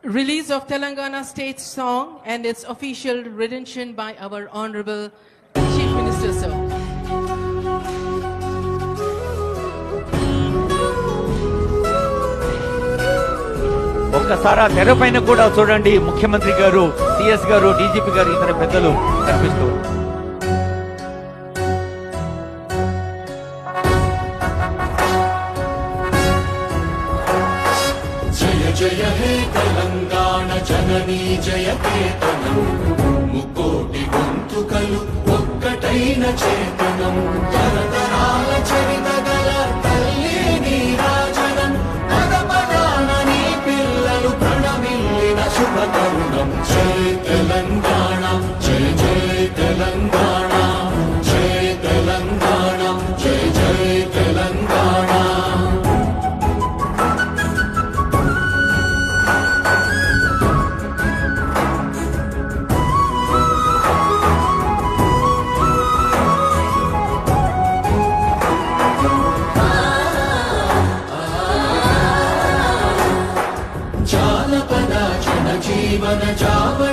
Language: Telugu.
release of Telangana state song and its official rendition by our Honorable Chief Minister, sir. ఒక్కసారి తెరపైన కూడా చూడండి, ముఖ్యమంత్రి గారు, సిఎస్ గారు, డీజీపీ గారు, ఇతర పెద్దలు కనిపిస్తూ. జయ జయ హే తెలంగాణ జననీ జయకేతనం, ముకోటి గొంతుకలు ఒక్కటైన చేతనం, తరతరాల చరిత గల తల్లి నీరాజనం, పద పదాన నీ పిల్లలు ప్రణమిల్లిన శుభ తరుణం. జయ తెలంగాణ, జయ జయ తెలంగాణ, జయ తెలంగాణ, జయ జయ తెలంగాణ. జానపద జన జీవన జావ